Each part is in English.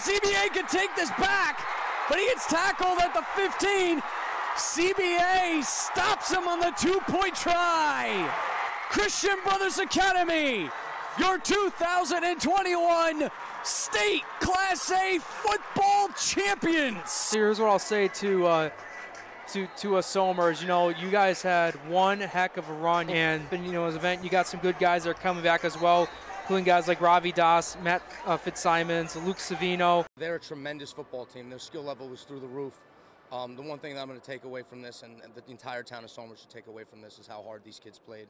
CBA can take this back, but he gets tackled at the 15. CBA stops him on the 2-point try. Christian Brothers Academy, your 2021 State Class A football champions. Here's what I'll say to us Somers. You know, you guys had one heck of a run, and you know, as an event, you got some good guys that are coming back as well, including guys like Ravi Das, Matt Fitzsimons, Luke Savino. They're a tremendous football team. Their skill level was through the roof. The one thing that I'm going to take away from this, and the entire town of Somers should take away from this, is how hard these kids played.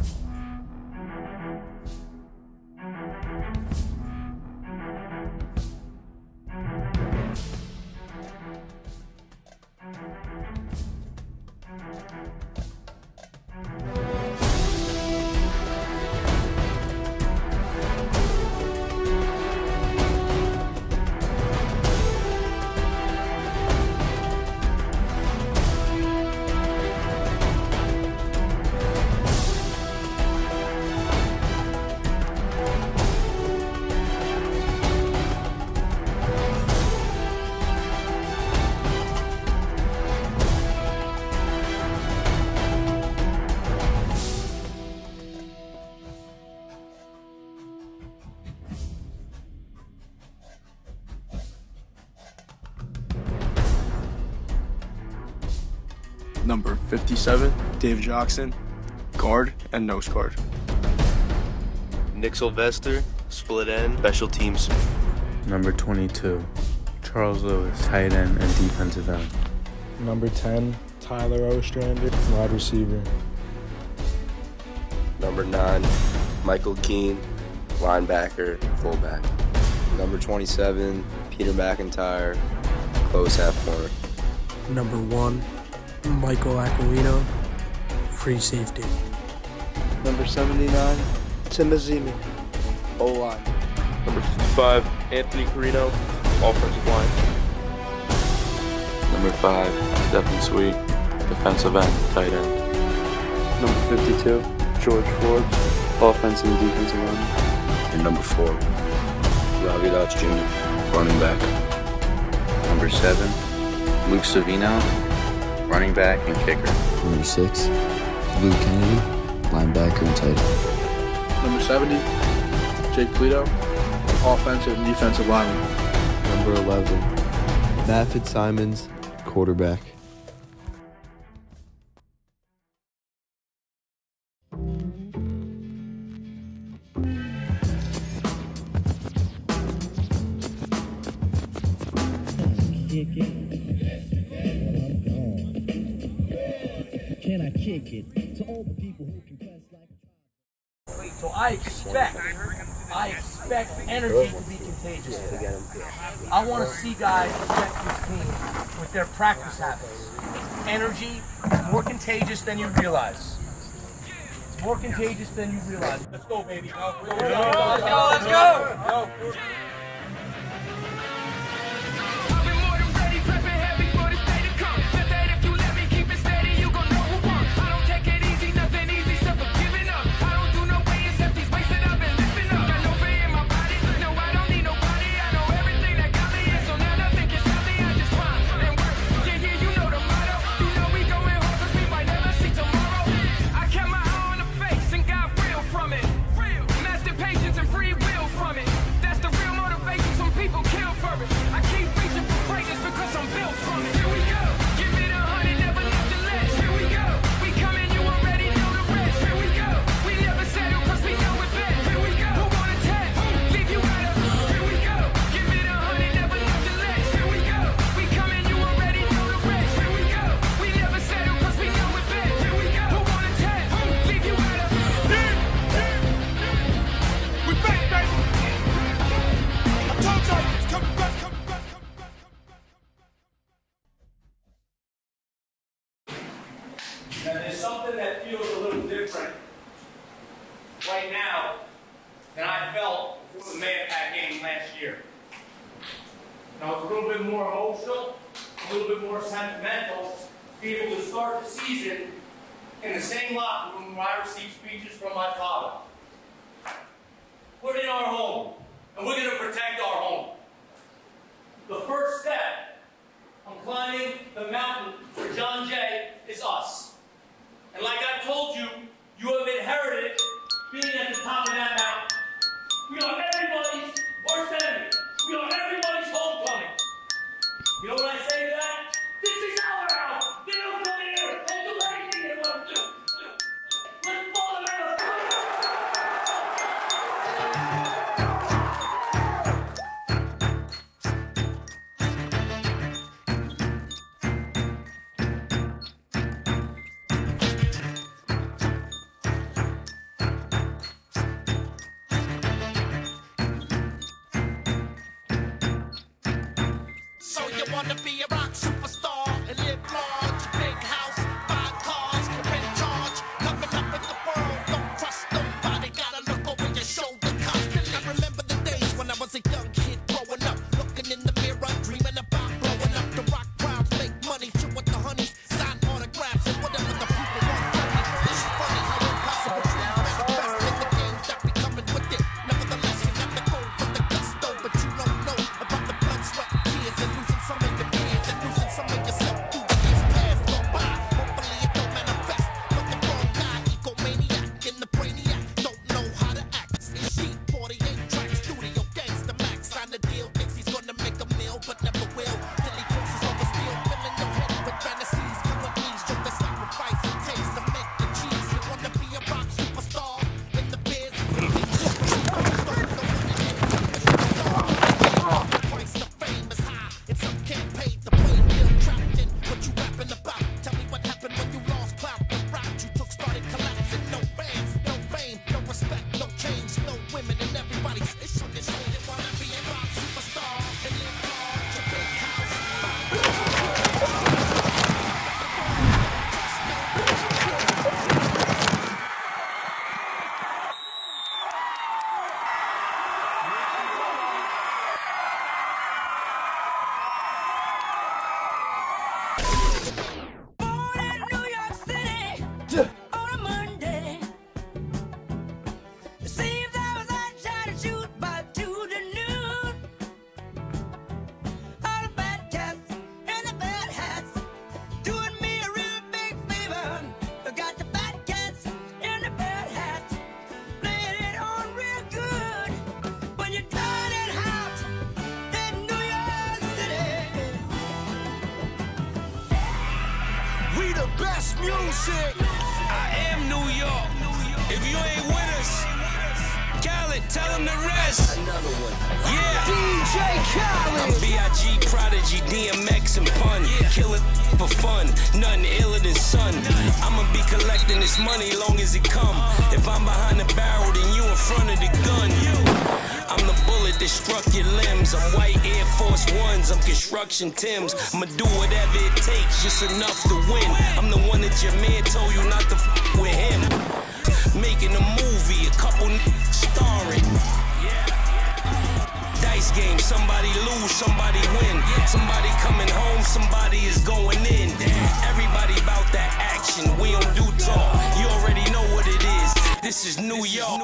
Number 57, Dave Jackson, guard and nose guard. Nick Sylvester, split end, special teams. Number 22, Charles Lewis, tight end and defensive end. Number 10, Tyler Ostrander, wide receiver. Number 9, Michael Keene, linebacker, fullback. Number 27, Peter McIntyre, close half corner. Number 1, Michael Aquilino, free safety. Number 79, Tim Azimi, O-line. Number 55, Anthony Carino, offensive line. Number 5, Stephen Sweet, defensive end, tight end. Number 52, George Forbes, offensive and defensive line. And number 4, Ravi Das Jr., running back. Number 7, Luke Savino, running back and kicker. Number 6, Luke Kennedy, linebacker and tight end. Number 70, Jake Polito, offensive and defensive lineman. Number 11, Matt Fitzsimons, quarterback. Can I kick it to all the people who can press like a... So I expect energy to be contagious. I want to see guys affect this team with their practice habits. Energy is more contagious than you realize. It's more contagious than you realize. Let's go, baby. Let's go. Let's go. Now, there's something that feels a little different right now than I felt before the Mahopac game last year. Now, it's a little bit more emotional, a little bit more sentimental to be able to start the season in the same locker room where I received speeches from my father. We're in our home, and we're going to protect our home. The first step on climbing the mountain for John Jay is us. And like I've told you, you have inherited being at the top of that mountain. We are everybody's worst enemy. We are everybody's homecoming. You know what I say to that? This is our house. They don't come here and do anything they want to do. Let's fall them out. So you wanna be a rock superstar and live large, big house, 5 cars, you're in charge, coming up in the world, don't trust nobody, gotta look over your shoulder constantly. I remember the days when I was a young kid growing up, looking in the mirror, dreaming about blowing up. The rock crowds make money, chill with the honeys, sign autographs and whatever the people want from me. It's funny how impossible dreams manifest in the games that be coming with it. Nevertheless, you got the goal for the gusto, but you don't know about the blood, sweat, tears, and losing some of your peers and losing some of yourself through the years past go by. Hopefully it don't manifest, but the wrong guy, egomaniac and the brainiac don't know how to act. It's sheet 48 track studio gangsta max, sign the deal, thinks he's gonna make a meal, but never will. Till he crosses over steel, filling your head with fantasies. Come with me, show the sacrifice it takes to make the cheese. You wanna be a rock superstar in the biz? Price of fame is high, and some can't pay the play. Feel trapped in what you rapping about. Tell me what happened when you lost clout. The route you took started collapsing. No fans, no fame, no respect, no change, no women, and everybody. It's on this show. You wanna be a rock superstar and live large, a big house. We the best music. I am New York. If you ain't with us, Khaled, tell him the rest. Another one. Yeah. DJ Khaled. I'm B.I.G. Prodigy, DMX and Pun. Kill it for fun. Nothing iller than sun. I'ma be collecting this money long as it come. If I'm behind the barrel, then you in front of the gun. I'm the bullet that struck your limbs. I'm white Air Force Ones, I'm construction Timbs. I'ma do whatever it takes, just enough to win. I'm the one that your man told you not to f with him. Making a movie, a couple starring. Dice game, somebody lose, somebody win. Somebody coming home, somebody is going in. Everybody about that action, we don't do talk. You already know what it is. This is New York.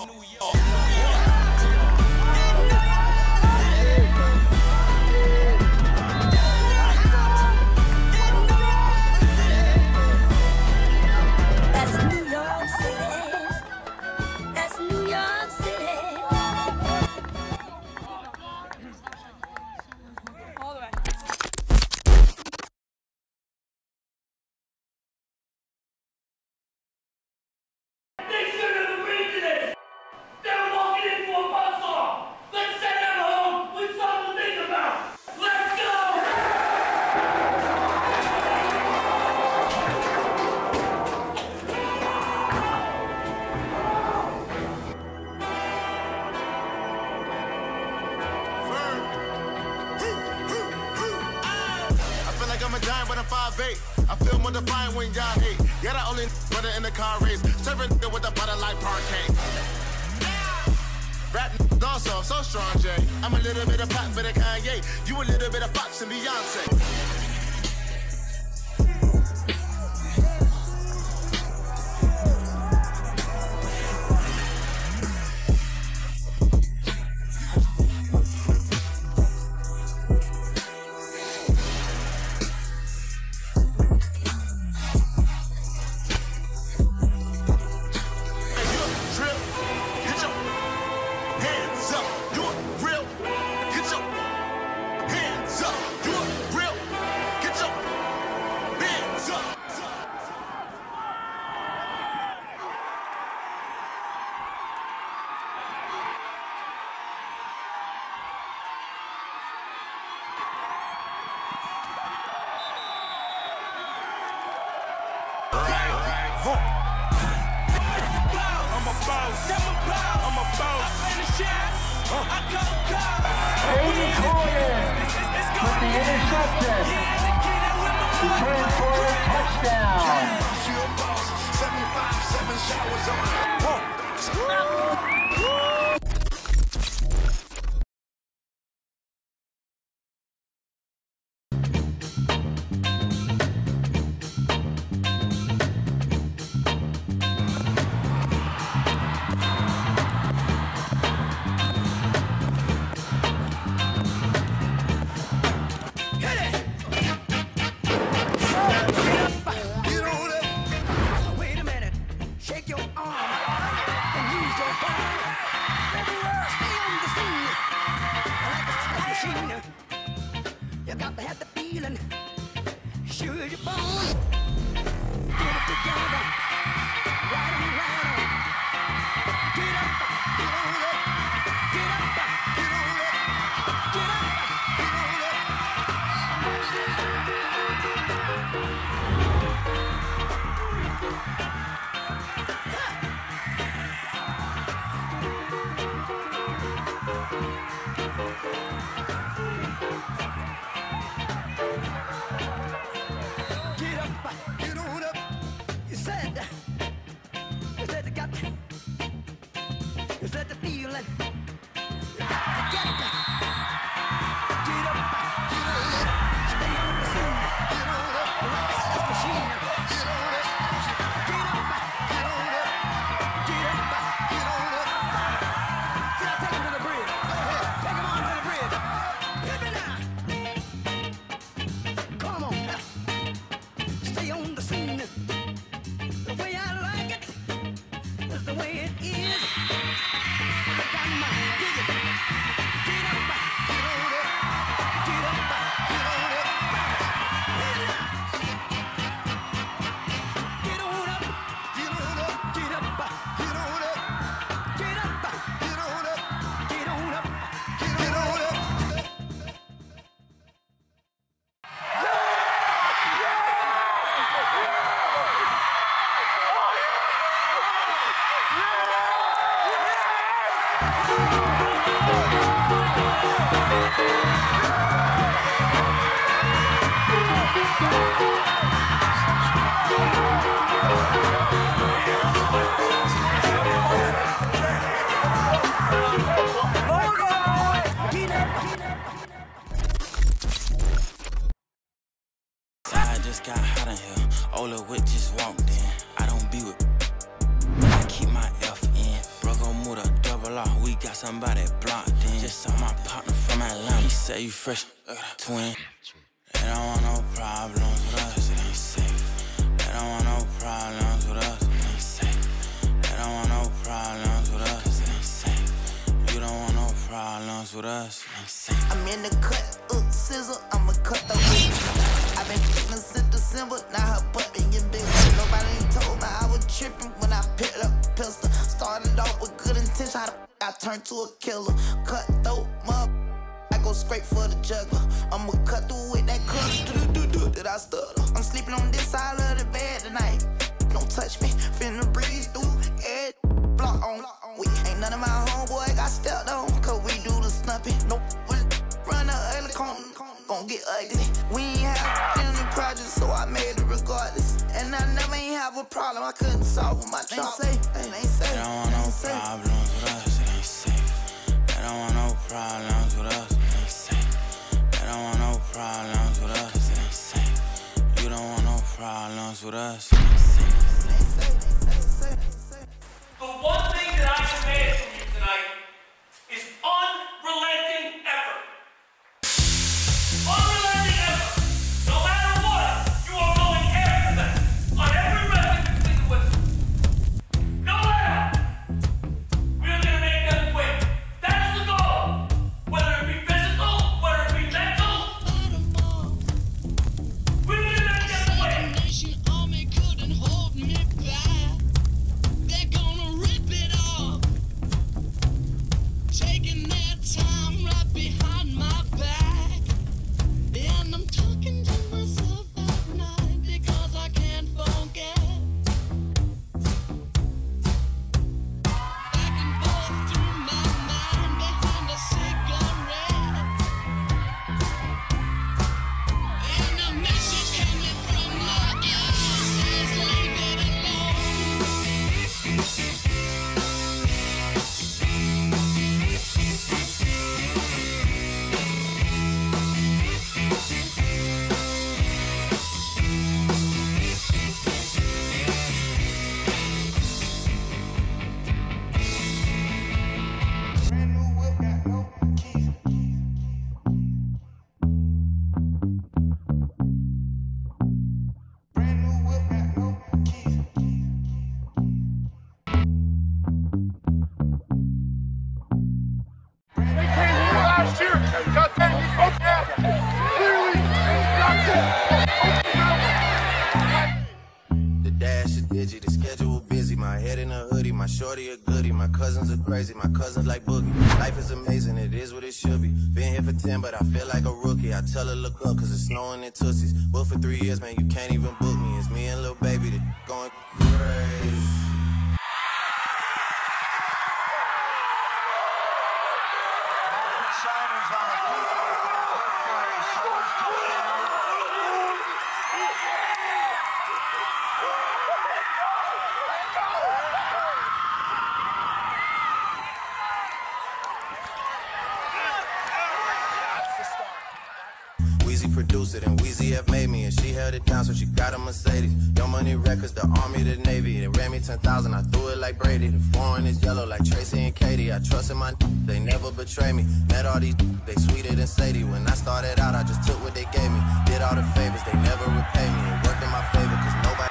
I'm a giant, but I'm 5'8". I feel more defiant when y'all hate. Yeah, the only brother in the car race. Serving with a butter like parquet. Rap also, I'm so strong, Jay. I'm a little bit of pop for the Kanye. You a little bit of Fox and Beyonce. boss. I'm a boss. I go call. Aiden Coleman with the interception. Return for a touchdown. 757 showers on. You got to have the feeling. Sure you're born. Get it together. Right on, right on. Get up, get on up. Get up, get on up. Get up, get on up. Get up, get on up. You said you said the feeling. You got to get it. Get up, get on up. Stay on the scene. Get on up. Relax this machine. Get on up. Get up, get on up. Get up, get on up. Can I take him to the bridge? Go ahead. Take him on to the bridge. Hit me now. Come on now. Stay on the scene. The way I like it is the way it is. I got my dig it. Get up, get on up. Get up, get on up. Hit it now. Get on up. Get on up. Get up. Get on up. Get up. Get on up. Get on up. Get on up. I just got hot in here. Ola Witt just walked in. I don't be with, but I keep my F in. Broco Muda, double R. We got somebody blocked in. Just saw my partner from Atlanta. He say you fresh, twin. They don't want no problems with us. It ain't safe. They don't want no problems with us. It ain't safe. They don't want no problems with us. It ain't safe. You don't want no problems with us. It ain't safe. I'm in the cut, scissor, I'ma cut the weed. I've been tripping since December, now her butt been getting bigger. Nobody ain't told me I was tripping when I picked up a pistol. Started off with good intention, how the I turned to a killer. Cut throat, mother, I go straight for the juggler. I'ma cut through with that cut, that I stutter. I'm sleeping on this side of the bed tonight. Don't touch me, finna breeze through every block on. We ain't none of my homeboy got stepped on, cause we do the snupping. No, run the ugly corner, gon' get ugly. We ain't have any projects, so I made it regardless. And I never ain't have a problem, I couldn't solve with my job. It ain't safe, They don't want no problems with us. It ain't safe. They don't want no problems with us. It ain't safe. They don't want no problems with us. It ain't safe. You don't want no problems with us. It ain't safe. The one thing that I demand from you tonight is unrelenting effort. Unrelenting effort. No matter what, you are going after that. On every record between the whistles. No matter. We are going to make them quit. That is the goal. Whether it be physical, whether it be mental. We're going to make them quit. My head in a hoodie, my shorty a goodie. My cousins are crazy, my cousins like Boogie. Life is amazing, it is what it should be. Been here for 10, but I feel like a rookie. I tell her look up, cause it's snowing in Tootsies. Booked for 3 years, man, you can't even book me. It's me and Lil Baby that going crazy. Weezy produced it and Weezy have made me, and she held it down, so she got a Mercedes. Young Money Records, the Army, the Navy. They ran me 10,000, I threw it like Brady. The foreign is yellow like Tracy and Katie. I trust in my they never betray me. Met all these they sweeter than Sadie. When I started out, I just took what they gave me. Did all the favors, they never repay me. It worked in my favor, cause nobody.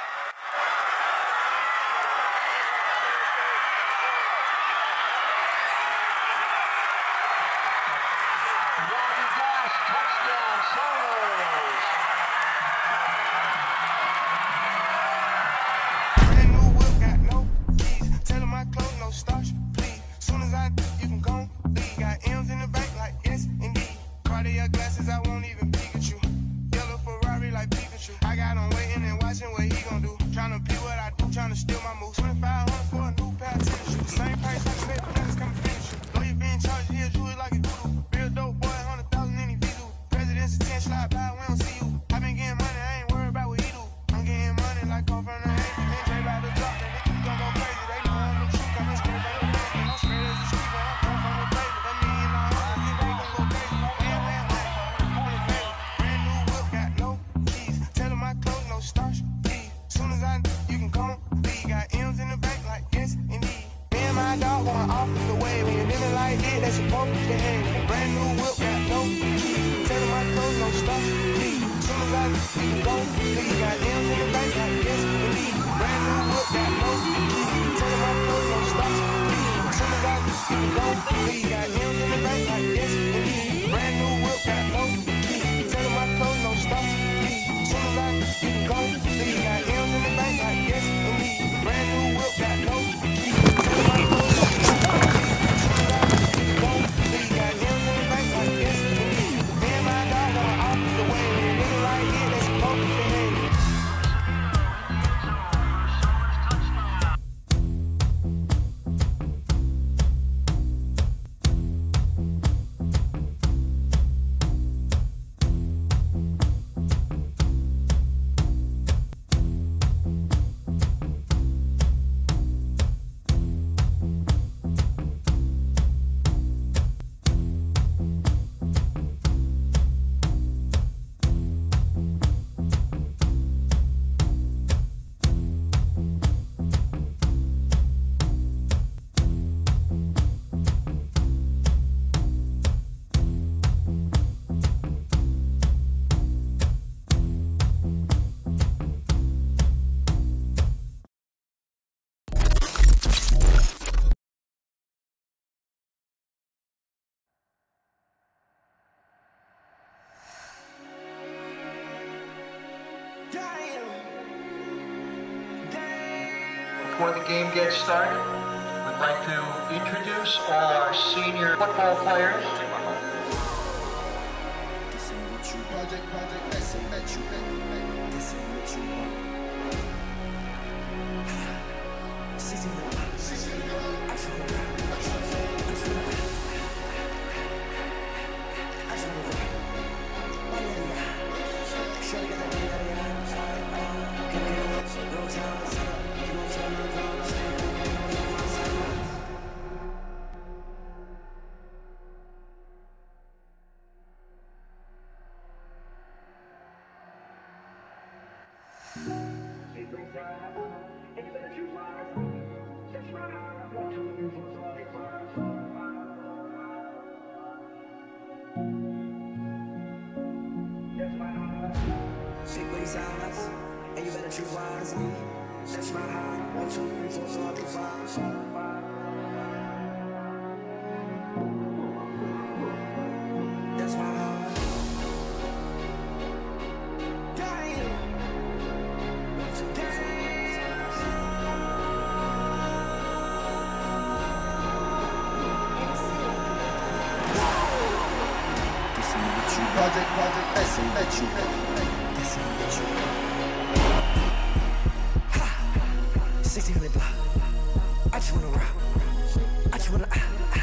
Before the game gets started, we'd like to introduce all our senior football players. Shake booty sides, and you better choose wisely. That's my high. 1, 2, 3, 4, 5, 5. That's my high. Damn. you want. This ain't what you want. This ain't what you want. 1600 block. I just wanna rock. I just wanna.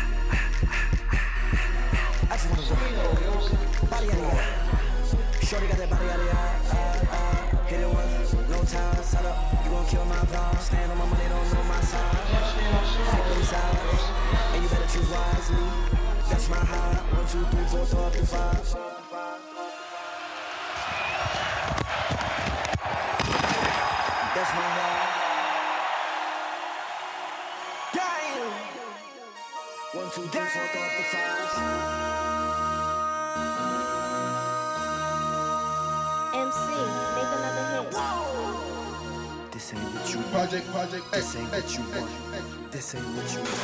I just wanna rock. Body out of ya. Shorty got that body out of ya. Hit it once, no time. Set up, you gon' kill my vibe. Stand on my money, don't know my side. Pick them sides, and you better choose wisely. That's my high. 1, 2, 3, 4, throw up to 5. That's my high. Damn. 1, 2, 3, 4, throw up to 5. MC, make another hit. This ain't what you want. This ain't what you want. This ain't what you want.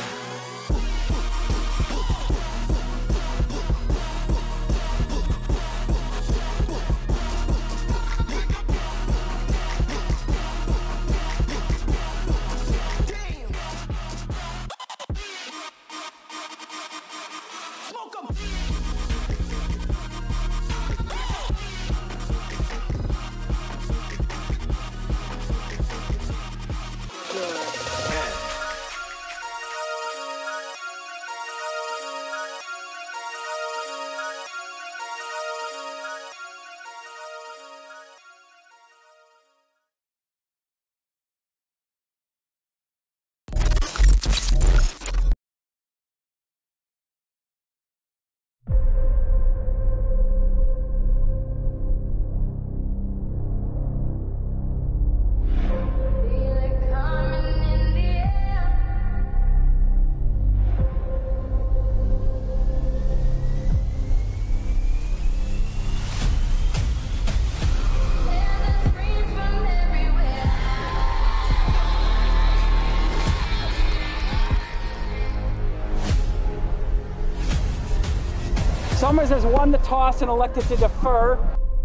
Summers has won the toss and elected to defer.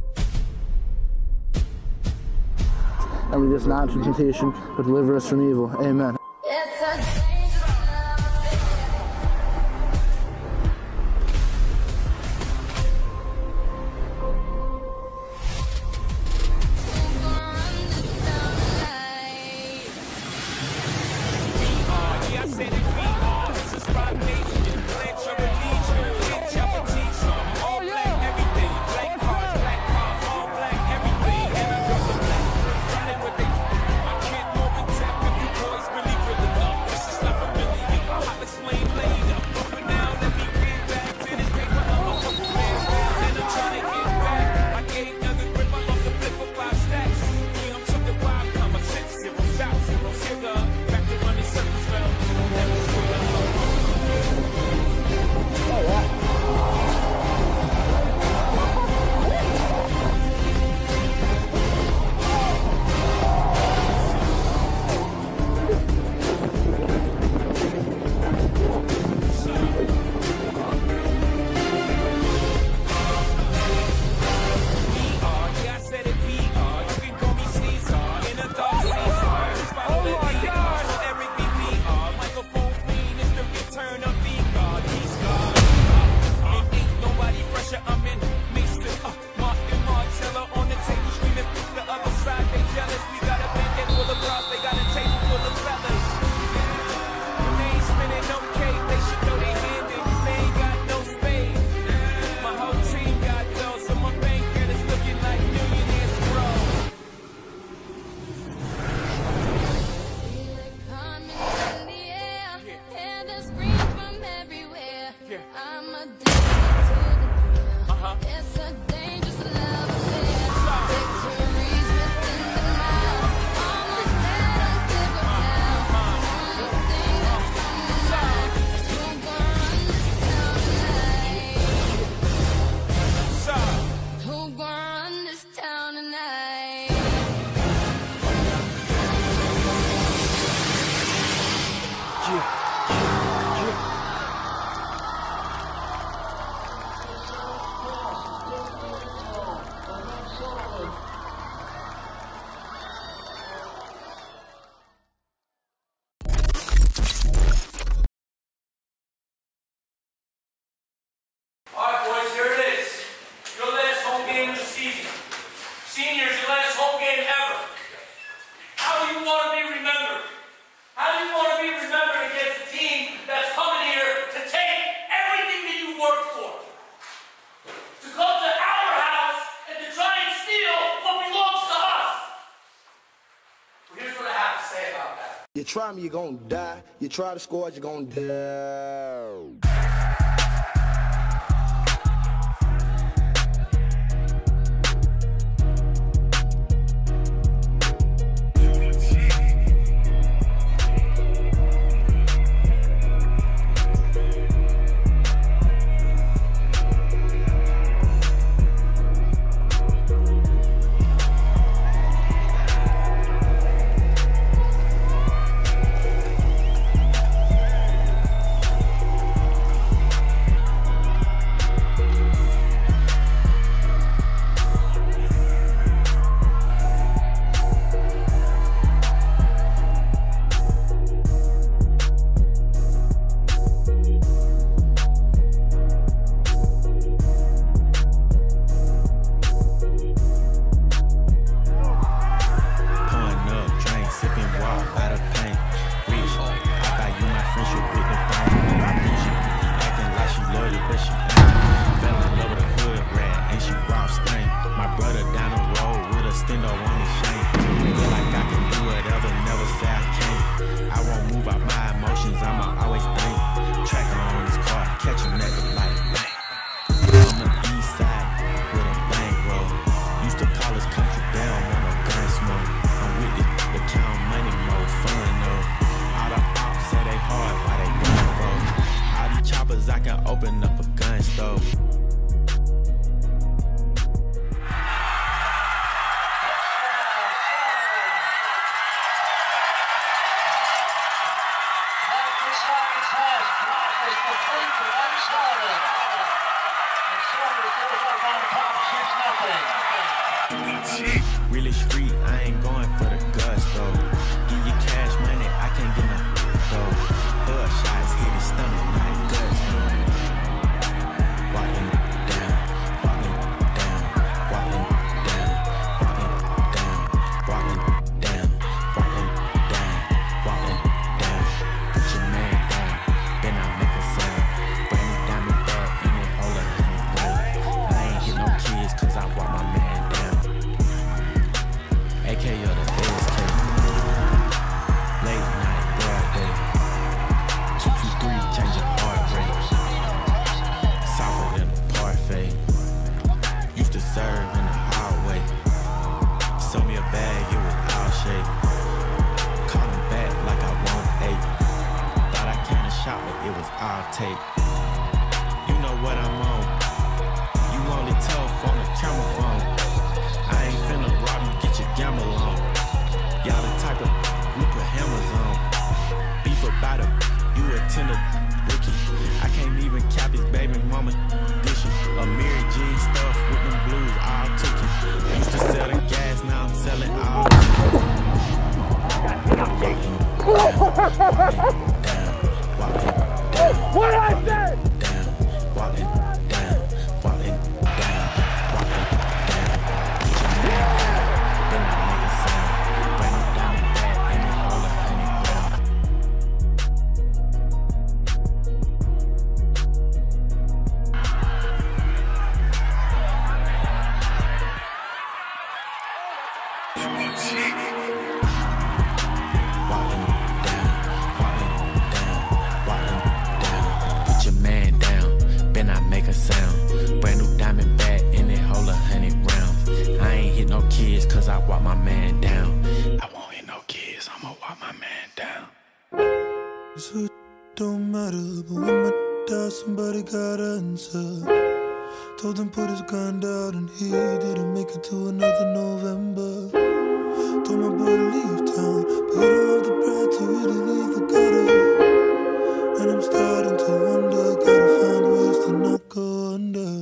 And we just not from temptation, but deliver us from evil. Amen. Believe try me, you're gonna die. You try to score, you're gonna die. Really street, I ain't going for the gusto. Give you cash money, I can't get no dough. Hood shots hit his stomach like gusto. Walking down, walking down, walking down, walking down, walking down, walking down, walking down. Put your man down, then I make a sound. Brand new diamond bag in it, hold a $100. I ain't hit no kids cause I walk my man down. AK or the SK. Late night, broad day. 223, changing heart rate. Softer than a parfait. Used to serve in the hallway. Sold me a bag, it was all shape. Call him back like I want 8. Thought I came to shop, but it was all tape. You know what I'm on. You only tough on the camera phone. I ain't finna rob you, get your gamble on. Y'all the type of we put hammers on. Beef about it, you a tender rookie. I can't even cap his baby mama dishes. A Mary Jean stuff with them blues, all took it. Used to sell the gas, now I'm selling all. Walking down. What I said? Walking down, walking down, walking down. Put your man down, then I make a sound. Brand new diamond bag, and it hold a $100. Walking down, walking down, walking down. Put your man down, then I make a sound. Brand new diamond bag, and it hold a $100. I ain't hit no kids, cause I walk my man down. I won't hit no kids, I'ma walk my man down. This hood don't matter, but when my dad, somebody gotta answer. Told him put his gun down and he didn't make it to another November. Told my boy to leave town, but he don't have the bread to really leave the gutter. And I'm starting to wonder, gotta find ways to not go under.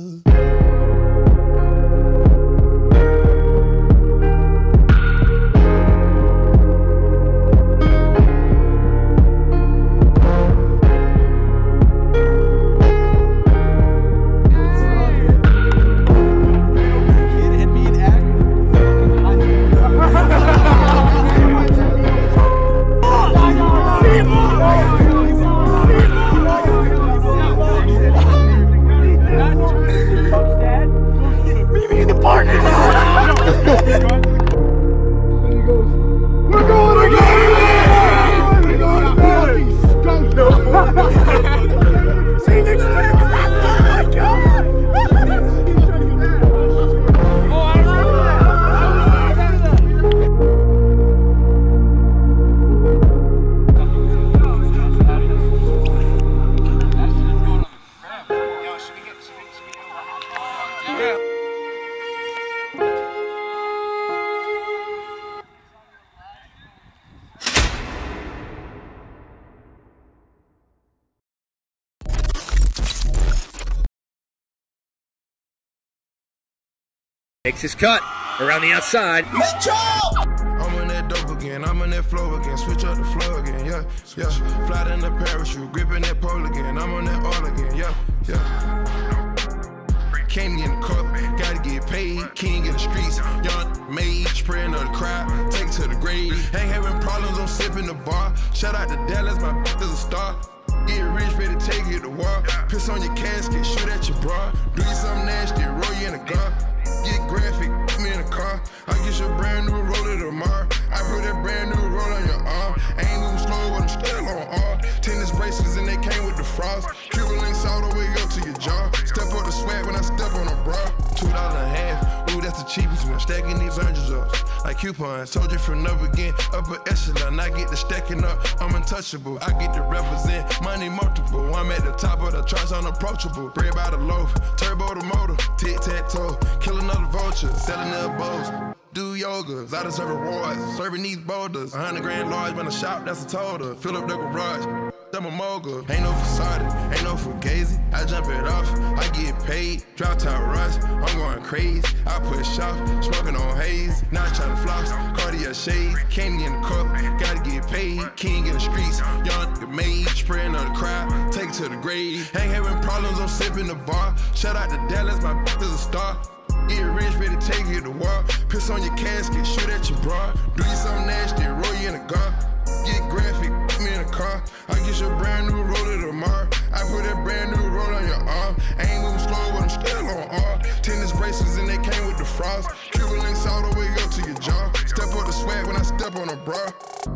We're going! Makes his cut around the outside. I'm on that dope again, I'm on that flow again, switch up the flow again, yeah. Fly in the parachute, gripping that pole again, I'm on that all again, yeah. Candy in the cup, gotta get paid, king in the streets, young mage, praying of the crowd, take it to the grave. Ain't having problems, I'm sipping the bar. Shout out to Dallas, my is a star. Get rich, ready to take you to war. Piss on your casket, shoot at your bra. Do you something nasty, roll you in a gun. Get graphic, put me in a car. I get your brand new roller tomorrow. I put that brand new roll on your arm. I ain't moving slow, but I'm still on R. Tennis bracelets and they came with the frost. Cuban links all the way up to your jaw. Step up the swag when I step on a bra. $2 and a half, ooh, that's the cheapest one. Stacking these hundreds up like coupons. Told you from up again, upper echelon. I get the stacking up, I'm untouchable. I get to represent money multiple. I'm at the top of the charts, unapproachable. Bread by the loaf, turbo the motor, tic-tac-toe. Kill another vulture, selling their bows. Do yogas, I deserve rewards. Serving these boulders, 100 grand large, when I shop, that's a total. Fill up the garage, I'm a mogul. Ain't no facade, ain't no fugazi. I jump it off, I get paid. Drop top rush, I'm going crazy. I push off, smoking on haze. Not trying to floss, Cartier shades. Candy in the cup, gotta get paid. King in the streets, young mage. Praying on the crowd, take it to the grave. Ain't having problems, I'm sipping the bar. Shout out to Dallas, my is a star. Get rich, ready to take you to war. Piss on your casket, shoot at your bra. Do you something nasty, roll you in a gun. Get graphic, put me in a car. I get your brand new roller tomorrow. I put that brand new roll on your arm. I ain't moving slow, but I'm still on R. Tennis bracelets and they came with the frost. Cuban links all the way up to your jaw. Step up the swag when I step on a bra.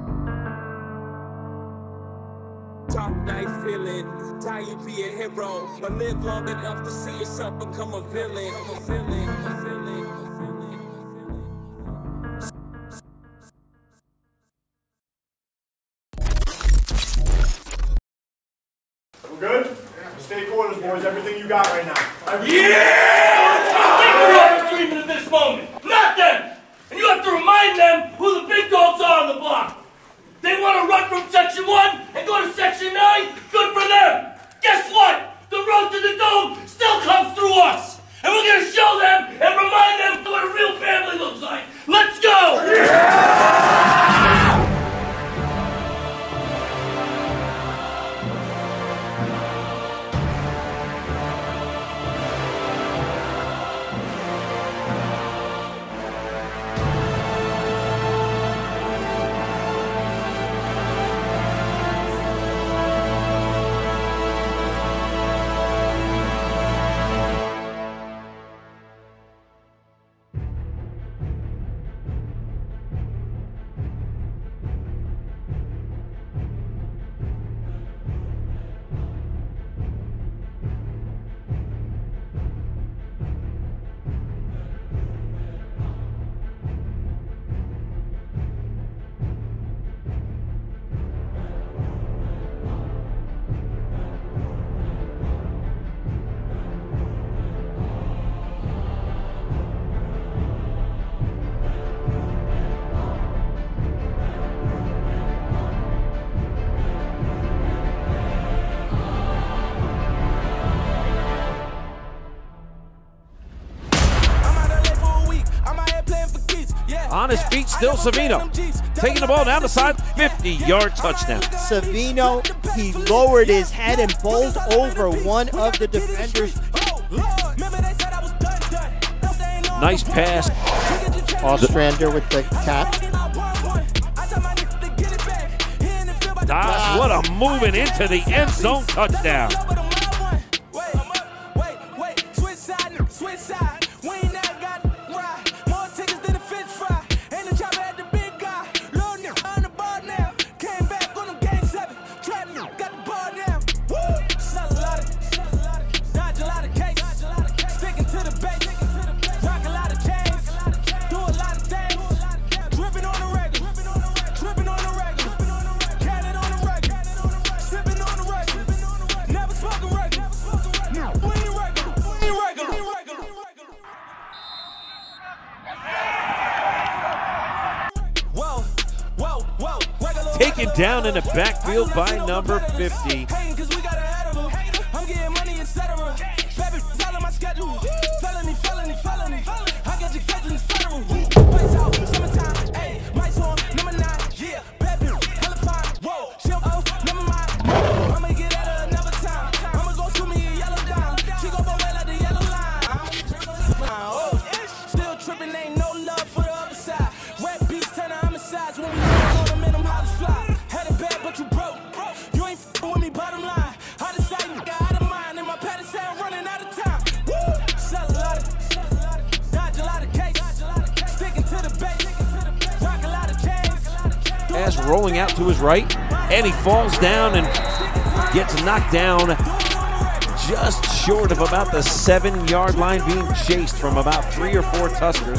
Top night feeling, tie you be a hero, but live long enough to see yourself become a villain. We're good? Stay quarters, boys. Everything you got right now. Yeah! Dreaming of this moment, not them. And you have to remind them who the big dogs are on the block. They want to run from Section 1 and go to Section 9? Good for them! Guess what? The road to the dome still comes through us! And we're going to show them and remind them what a real family looks like! Let's go! Yeah! On his feet, still Savino. Taking the ball down the side, 50-yard touchdown. Savino, he lowered his head and bowled over one of the defenders. Nice pass. Ostrander with the cap. Dobbs, what a moving into the end zone touchdown. Taken down in the backfield by number 50. rolling out to his right, and he falls down and gets knocked down just short of about the 7-yard line, being chased from about 3 or 4 Tuskers.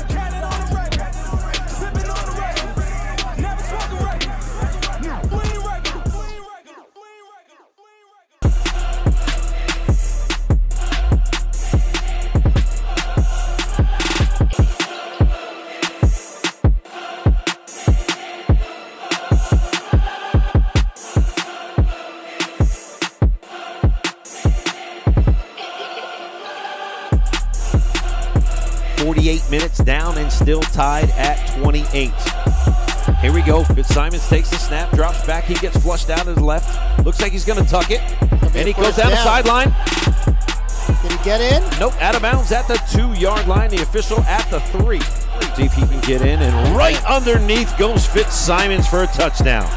Minutes down and still tied at 28. Here we go. Fitzsimons takes the snap, drops back. He gets flushed out to the left. Looks like he's going to tuck it. And he goes down the sideline. Did he get in? Nope, out of bounds at the 2-yard line. The official at the 3. See if he can get in. And right underneath goes Fitzsimons for a touchdown.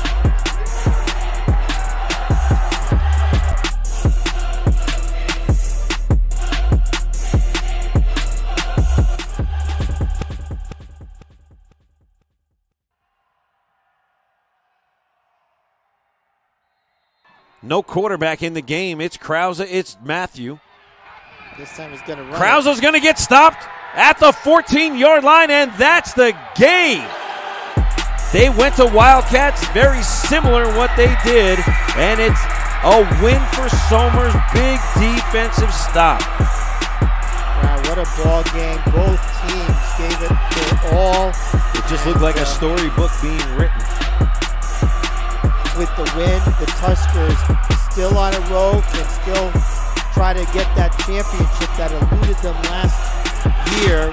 No quarterback in the game. It's Krause. It's Matthew. This time he's going to run. Krause's going to get stopped at the 14-yard line, and that's the game. They went to Wildcats, very similar in what they did, and it's a win for Somers. Big defensive stop. Wow, what a ball game. Both teams gave it their all. It just looked like a storybook being written. With the win, the Tuskers still on a roll, can still try to get that championship that eluded them last year.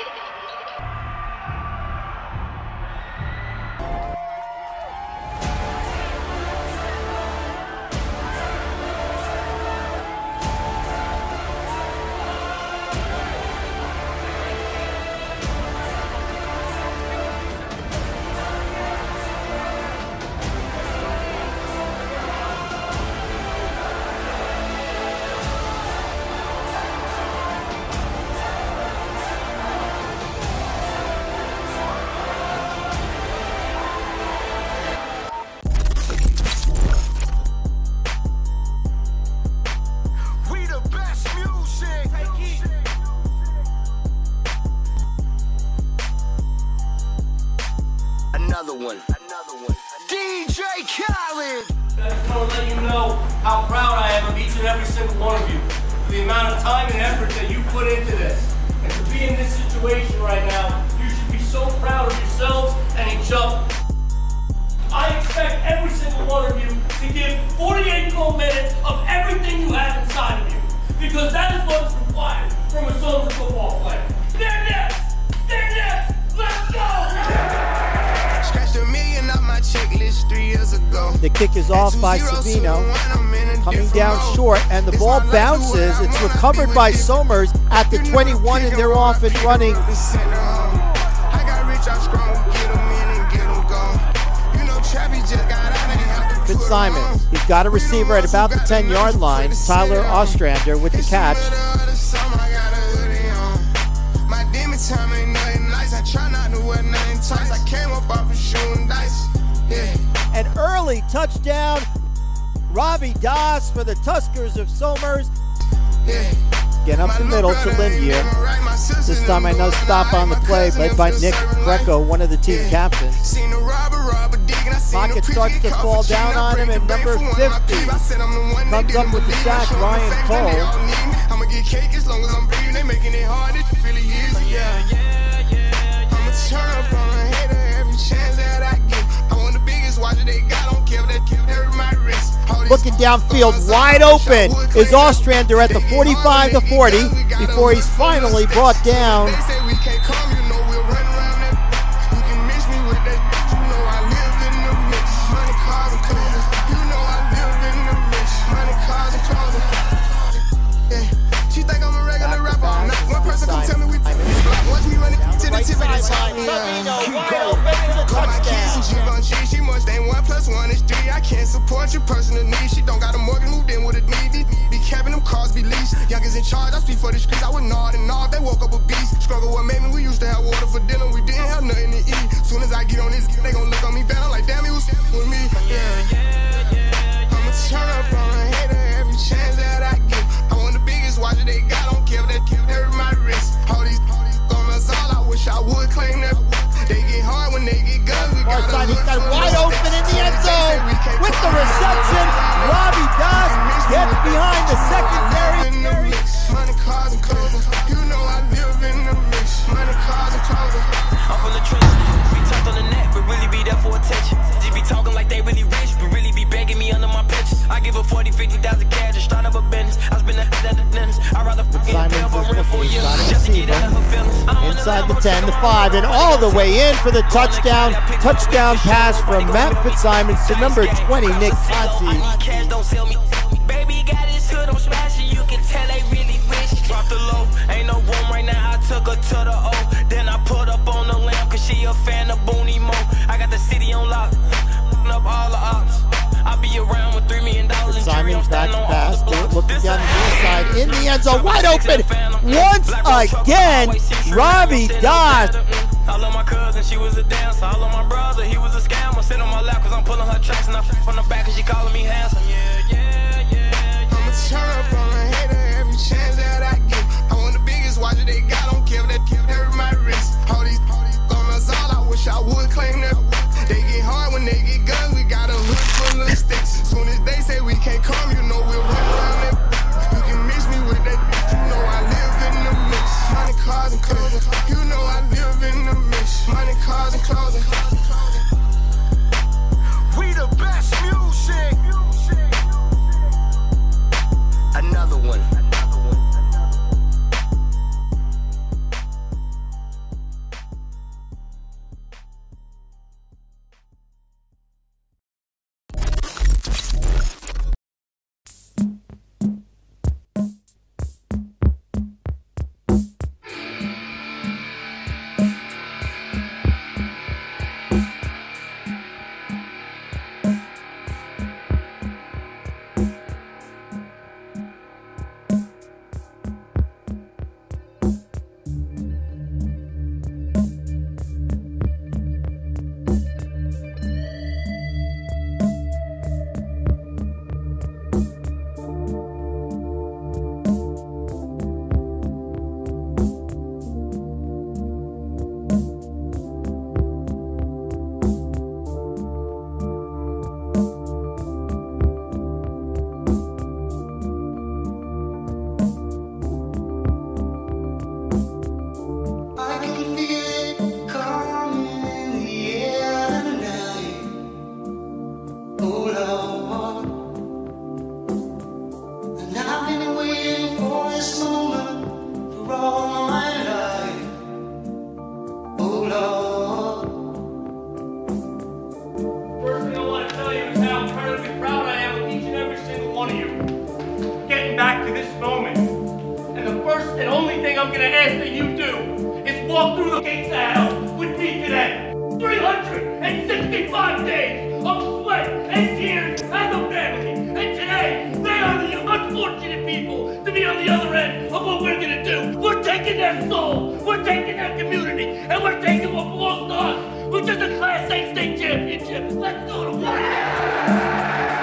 Another one. DJ Khaled! I just want to let you know how proud I am of each and every single one of you. For the amount of time and effort that you put into this. And to be in this situation right now, you should be so proud of yourselves and each other. I expect every single one of you to give 48 full minutes of everything you have inside of you. Because that is what is required from a Somers football player. They're next! They're next! Let's go! Scratched $1 million off my checklist 3 years ago. The kick is off by Savino, coming down short, and the ball bounces. It's recovered by Somers at the 21, and they're off and running. Fitzsimons, he's got a receiver at about the 10-yard line. Tyler Ostrander with the catch. An early touchdown. Ravi Das for the Tuskers of Somers. Again up the middle to Lindier. This time I know stop on the play, led by Nick Greco, one of the team captains. Pocket starts to fall down on him, and number 50 comes up with the sack, Ryan Cole. I'ma get cake as long as I'm breathing. They making it hard, it really is, I'ma turn up on a hater every chance that I get. I want the biggest watch that they got, don't care if they hurt my wrist. Looking downfield, wide open is Ostrander at the 45 to 40 before he's finally brought down. sideline. Savino wide open for the touchdown. She must ain't 1 + 1 is 3. I can't support your personal needs. She don't got a mortgage, moved in with a need. Be capping them cars, be leased. Youngest in charge, I speak for the streets. I would nod and nod. They woke up a beast. Struggle what made me. We used to have water for dinner. We didn't have nothing to eat. Soon as I get on this, they gon' look on me bad. I'm like, damn, he was with me. I'ma turn up on a hater every chance that I get. I want the biggest watch that they got. Don't care if that hurt my wrist. All these comments, all I wish I would claim that. They get hard when they get guns. We got He's got wide open in the end zone with the reception. Robbie Das gets behind the secondary. Money, cars, and clothes. You know I live in the mix. Money, cars, and clothes. I'm from the trenches. Be tough on the net, but really be there for attention. Just be talking like they really rich, but really be begging me under my pictures. I give her 40, 50,000 cash to start up a business. I spend that at the dentist. I'd rather fucking pay for rent for a year just to get out of her feelings. Inside the 10, the 5, and all the way in for the touchdown. Touchdown pass from Matt Fitzsimons to number 20, Nick Conti. Cash don't sell me. Baby got his hood on smashing. You can tell they really rich. Drop the low. Ain't no room right now. I took her to the O. Then I put up on the lamp cause she a fan of Booney Mo. I got the city on lock. Up all the ops. I'll be around with $3 million. Simon's back to pass. Looking down the near side in the end zone. Wide open once again. Robbie Das. I love my cousin, she was a dancer. I love my brother, he was a scammer. Sit on my lap cause I'm pulling her tracks. And I from the back cause she calling me handsome. I'ma turn up on a hater every chance that I get. I want the biggest watch that they got. Don't care if that hurt my wrist. All these comments, all I wish I would claim that. They get hard when they get guns. We got a hood full of sticks. Soon as they say we can't come, you know we'll run around that. You can mix me with that. You know I live in the mix. Money, cars, and clothes. You know I live in the mix. Money, cars, and clothing. We the best music. Another one. Back to this moment. And the first and only thing I'm gonna ask that you do is walk through the gates of hell with me today. 365 days of sweat and tears as a family. And today, they are the unfortunate people to be on the other end of what we're gonna do. We're taking their soul, we're taking their community, and we're taking what belongs to us, which is a Class A state championship. Let's go to work.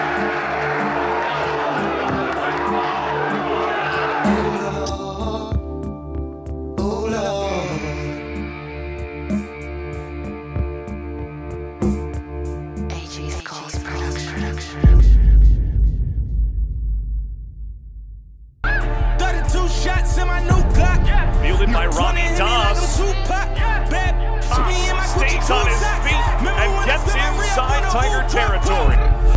Fielded by Robbie Das. Stays on his feet and gets inside Tiger territory.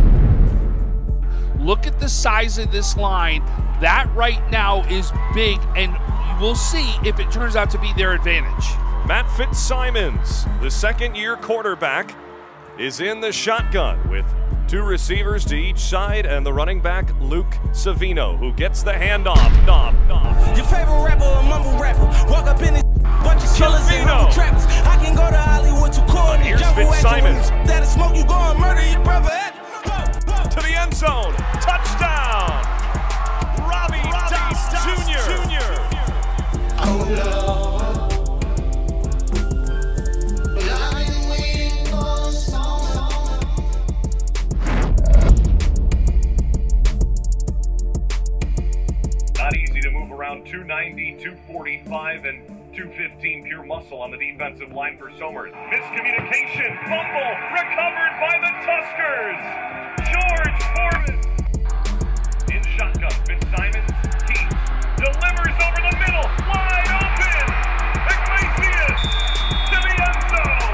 Look at the size of this line. That right now is big, and we'll see if it turns out to be their advantage. Matt Fitzsimons, the second-year quarterback, is in the shotgun with Two receivers to each side, and the running back, Luke Savino, who gets the handoff. Your favorite rapper, a mumble rapper. Walk up in this bunch of killers and humble trappers. I can go to Hollywood to court. Here's Fitzsimons. That'll smoke, you go and murder your brother. To the end zone. Touchdown. Robbie Das Jr. Oh, Lord. Not easy to move around 290, 245, and 215 pure muscle on the defensive line for Somers. Miscommunication, fumble, recovered by the Tuskers. George Foreman. In shotgun, Fitzsimons, keeps, delivers over the middle, wide open. Iglesias to the end zone.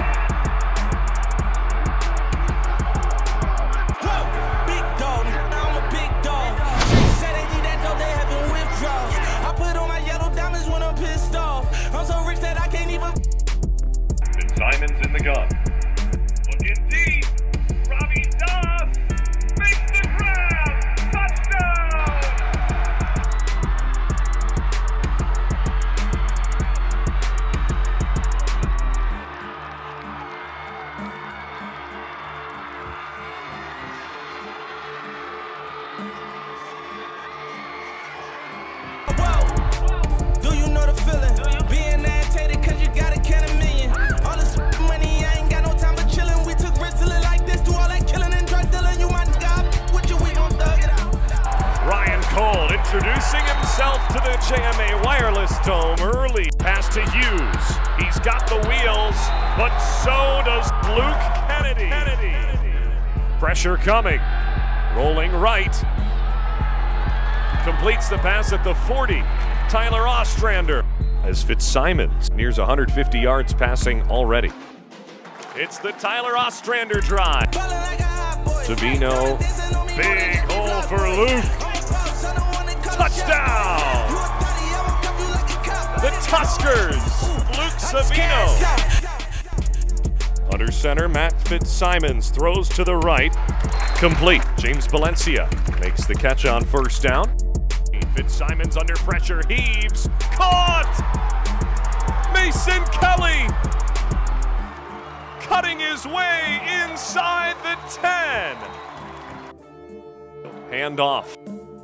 Big dog, I'm a big dog. Say they need that dough, they having withdrawals. I put on my yellow diamonds when I'm pissed off. I'm so rich that I can't even. Fitzsimons in the gun. Looking deep. Robbie Das makes the grab. Touchdown. Do you know the feeling? Being agitated cause you got a can of million. All this money, I ain't got no time for chillin'. We took risks to live like this, do all that killing and drug dealing. You might God with you, we gon' thug it out. Ryan Cole introducing himself to the JMA Wireless Dome early. Pass to Hughes. He's got the wheels, but so does Luke Kennedy. Pressure coming. Rolling right. Completes the pass at the 40. Tyler Ostrander as Fitzsimons nears 150 yards passing already. It's the Tyler Ostrander drive. Savino, big hole for Luke. Touchdown! The Tuskers, Luke Savino. Under center, Matt Fitzsimons throws to the right. Complete. James Valencia makes the catch on first down. Fitzsimons under pressure, heaves, caught! Mason Kelly cutting his way inside the 10. Handoff.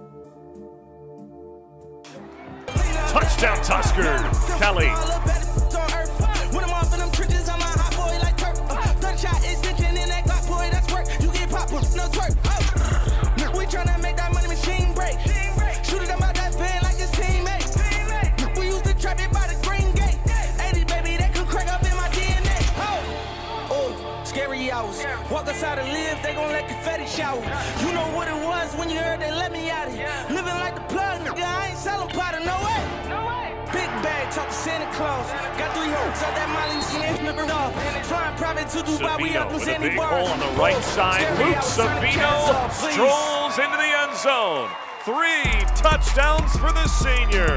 Touchdown Tuskers, Kelly. When I'm off in them trenches, I'm a hot boy like Turk. Third shot extension in that Glock boy, that's work. You get popped, no twerk. We tryna make that money machine break. Shoot it about that van like his teammate. We used to trap it by the green gate. 80 baby, that could crack up in my DNA. Oh, scary hours. Walk outside and live, they gon' let confetti shower. You know what it was when you heard they let me out of here. Living like the plug, nigga, I ain't selling powder, no way. Big bag, talk to Santa Claus. Got 3 hooks out that Molly, you can't remember off. Flying private to Dubai, we up in with a Sandy big Bar. hole on the right side. Luke Savino strolls into the end zone. 3 touchdowns for the senior.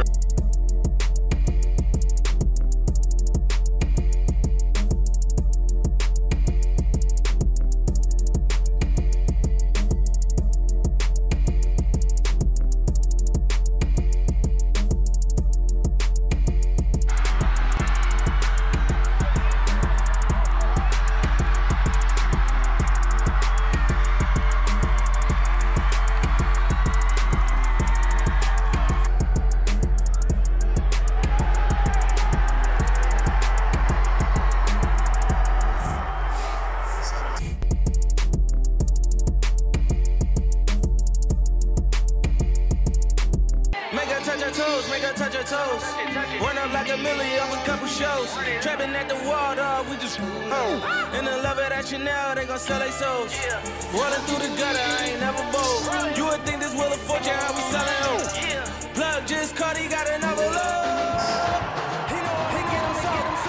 Make her touch her toes. Run up like a milli off a couple shows. Trapping at the wall, dog, we just in the love of that Chanel, they gon' sell their souls. Rolling through the gutter, I ain't never bold. You would think this Wheel of Fortune, how we selling home. Plug just caught, he got another load. He know he get him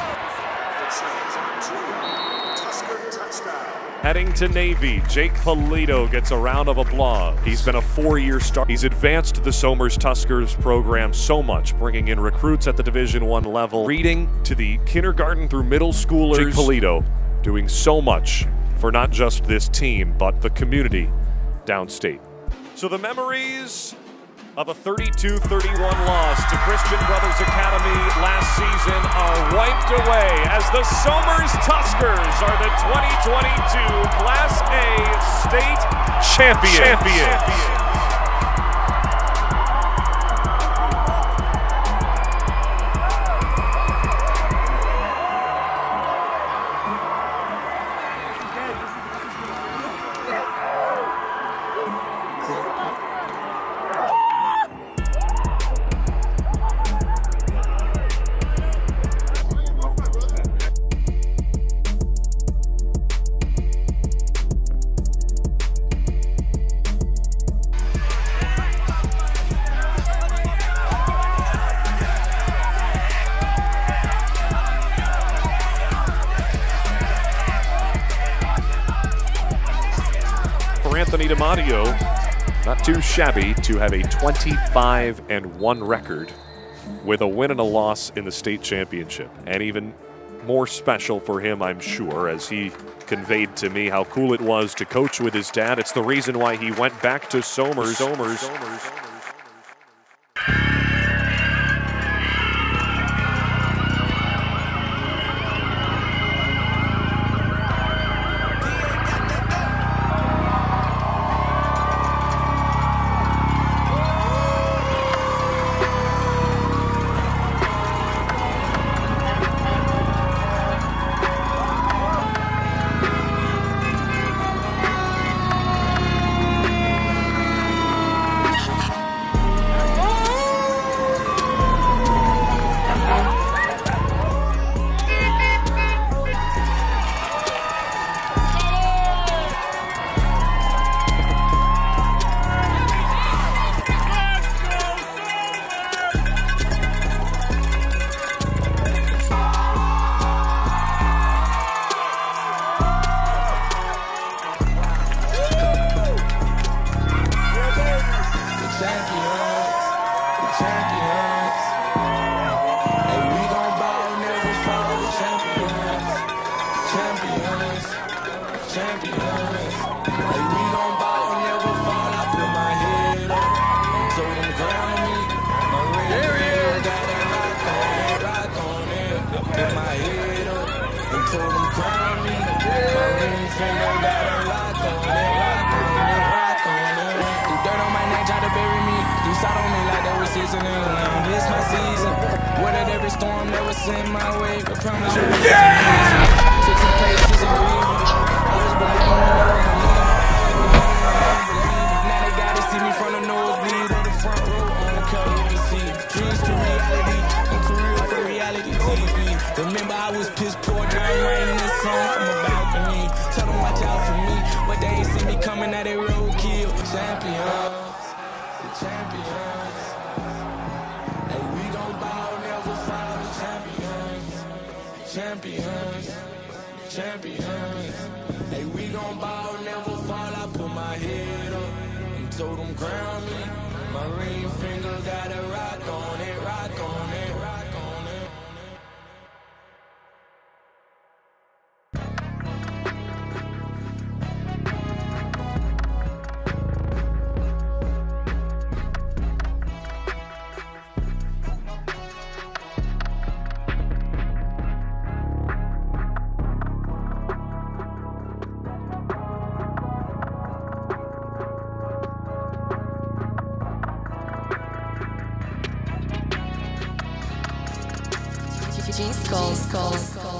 Touchdown. Heading to Navy, Jake Polito gets a round of applause. He's been a 4-year star. He's advanced the Somers Tuskers program so much, bringing in recruits at the Division I level, reading to the kindergarten through middle schoolers. Jake Polito doing so much for not just this team, but the community downstate. So the memories of a 32-31 loss to Christian Brothers Academy last season are wiped away as the Somers Tuskers are the 2022 Class A state champions. Anthony DiMatteo, not too shabby to have a 25-1 record with a win and a loss in the state championship. And even more special for him, I'm sure, as he conveyed to me how cool it was to coach with his dad. It's the reason why he went back to Somers. Remember I was piss poor, now I'm writing this song from a balcony. Tell them watch out for me, but they ain't see me coming at a roadkill. Champions, the champions. Hey, we gon' bow, never fall. The champions, champions, champions. Hey, we gon' bow, never fall. I put my head up and told them crown me. My ring finger got a rock on it, rock on it, rock on it. G-Skull.